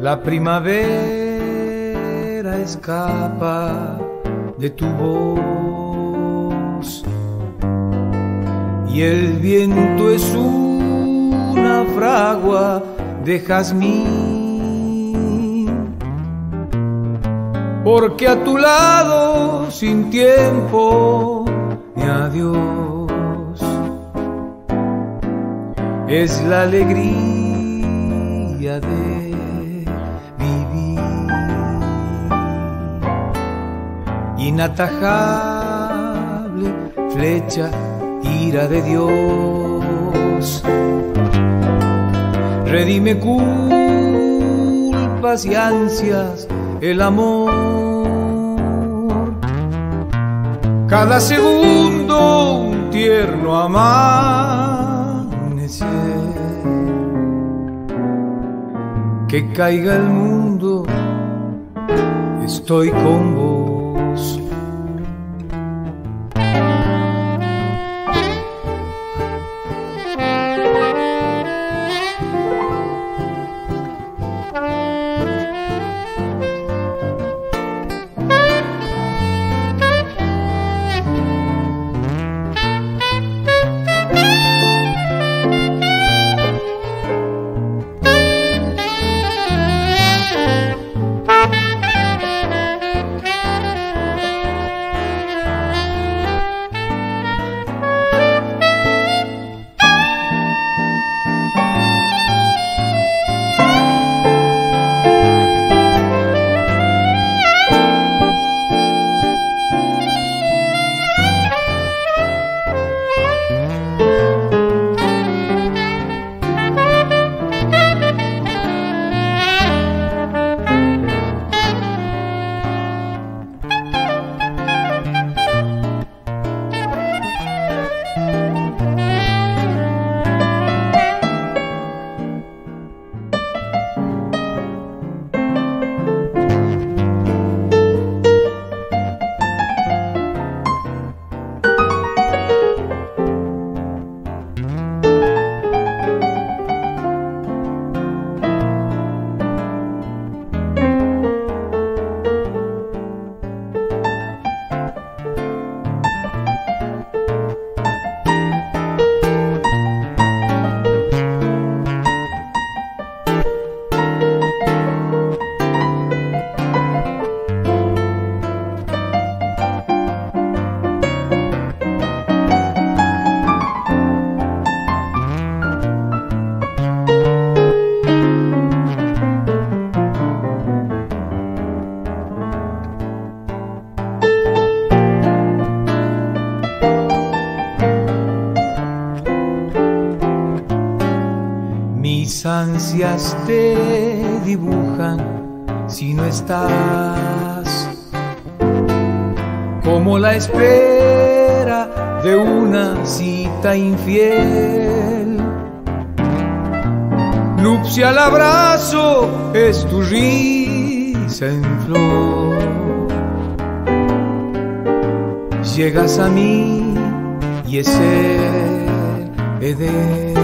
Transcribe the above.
La primavera escapa de tu voz y el viento es una fragua de jazmín, porque a tu lado sin tiempo ni adiós es la alegría de inatajable flecha, ira de Dios. Redime culpas y ansias el amor. Cada segundo un tierno amanecer. Que caiga el mundo, estoy con vos. Mis ansias te dibujan si no estás, como la espera de una cita infiel. Nupcial abrazo es tu risa en flor. Llegas a mí y es el Edén.